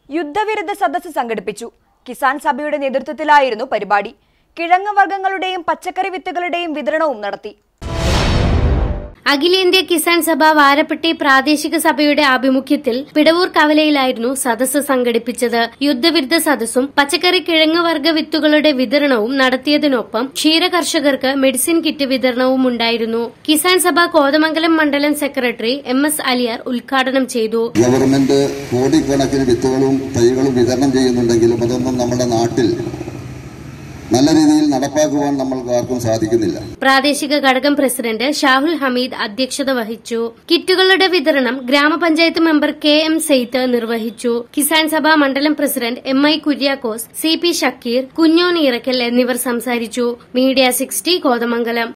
യുദ്ധവിരുദ്ധ സദസ്സ് സംഘടിപ്പിച്ചു. കിസാൻ സഭയുടെ നേതൃത്വത്തിലായിരുന്നു പരിപാടി. കിഴങ്ങ് വർഗ്ഗങ്ങളുടെയും പച്ചക്കറി വിത്തുകളുടെയും വിതരണവും നടത്തി. അഖിലേന്ത്യാ കിസാൻ സഭ വാരപ്പെട്ടി പ്രാദേശിക സഭയുടെ ആഭിമുഖ്യത്തിൽ പിടവൂർ കവലയിലായിരുന്നു സദസ്സ് സംഘടിപ്പിച്ചത്. യുദ്ധവിരുദ്ധ സദസ്സും പച്ചക്കറി കിഴങ്ങ് വർഗ്ഗ വിത്തുകളുടെ വിതരണവും നടത്തിയതിനൊപ്പം ക്ഷീര കർഷകർക്ക് മെഡിസിൻ കിറ്റ് വിതരണവും ഉണ്ടായിരുന്നു. കിസാൻ സഭ കോതമംഗലം മണ്ഡലം സെക്രട്ടറി MS അലിയാർ ഉദ്ഘാടനം ചെയ്തു. ഗവൺമെന്റ് കോടിക്കണക്കിന് വിത്തുകളും തൈകളും വിതരണം ചെയ്യുന്നുണ്ടെങ്കിലും അതൊന്നും നമ്മുടെ നാട്ടിൽ നല്ല രീതിയിൽ നടപ്പാക്കുവാൻ നമ്മൾക്ക് ആർക്കും സാധിക്കുന്നില്ല. പ്രാദേശിക ഘടകം പ്രസിഡന്റ് ഷാഹുൽ ഹമീദ് അധ്യക്ഷത വഹിച്ചു. കിറ്റുകളുടെ വിതരണം ഗ്രാമപഞ്ചായത്ത് മെമ്പർ KM സെയ്ത്ത് നിർവഹിച്ചു. കിസാൻ സഭ മണ്ഡലം president MI Kuriakose, CP Shakeer, Kunjon Irakkal എന്നിവർ സംസാരിച്ചു. മീഡിയ 60 കോതമംഗലം.